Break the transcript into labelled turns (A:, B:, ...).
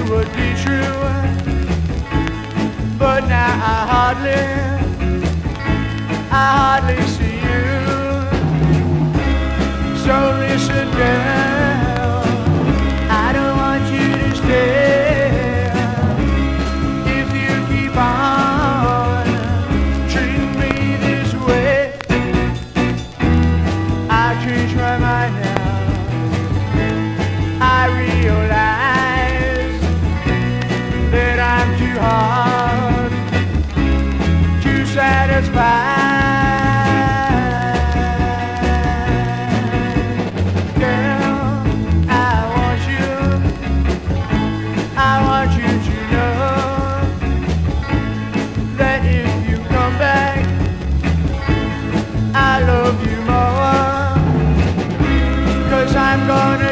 A: would be true, but now I hardly see you. So listen, girl, I don't want you to stay. If you keep on treating me this way, I'll change my mind now. I realize that I'm too hard to satisfy. Girl, I want you to know that if you come back, I love you more. 'Cause I'm gonna